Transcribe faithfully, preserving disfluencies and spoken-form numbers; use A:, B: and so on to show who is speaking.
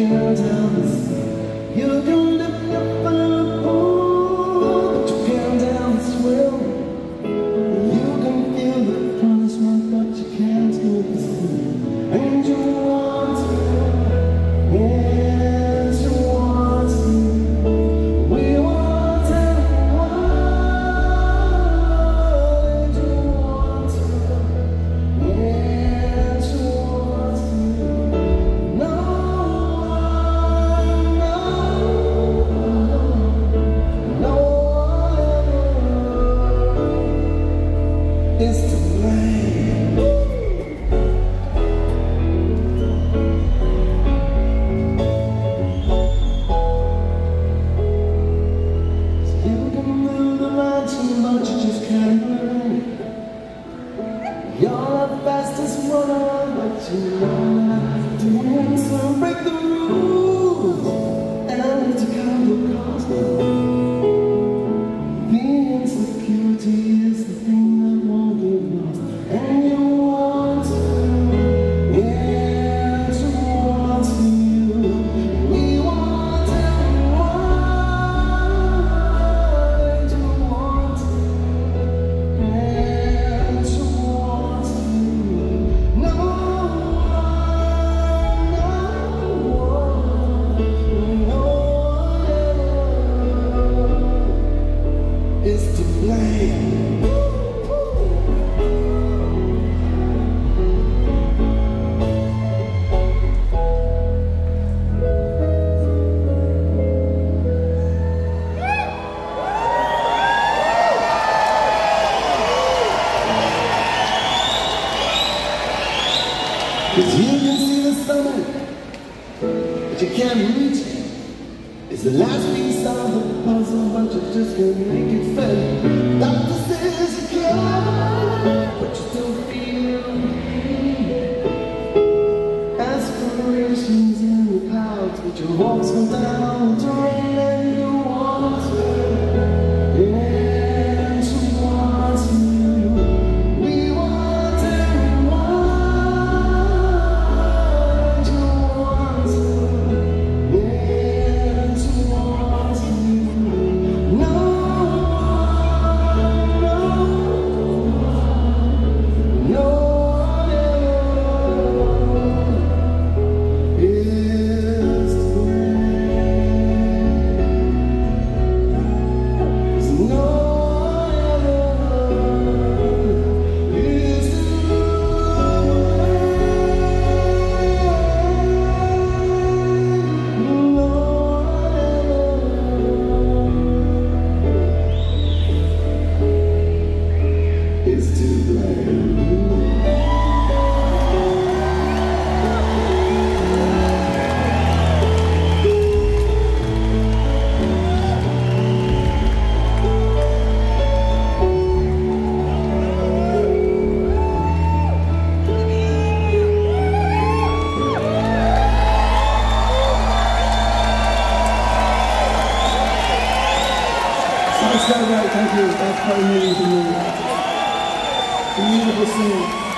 A: can't dance. You can lift your firepool, but you can't dance well. You can feel the punishment, but you can't feel the sin. And you want to, yes, you want to. We want everyone, and you want to, yes, you want to. No one, no, no one is to blame. You can move the mountain, but you just can't run. You're the fastest runner, but you know not to win. So break the rules and to count the cost. The insecurity is the thing that won't be lost. And you want to, yes, you want to. We want everyone, and you want to, yes, you want to. No one, no one, no one is to blame. Cause you can see the summit, but you can't reach it. It's the last piece of the puzzle, but you just can't make it fit. Doctor says you can't, but you still feel pain. Aspirations in the clouds, but your hopes go down to rain. And you want to, yes, you want to. We want everyone, you want to, yes, you want to. No one, no one is to blame. 'Cause no one is to blame. No one is to blame. Sounds so great, thank you. That's quite amazing to me. Beautiful singing.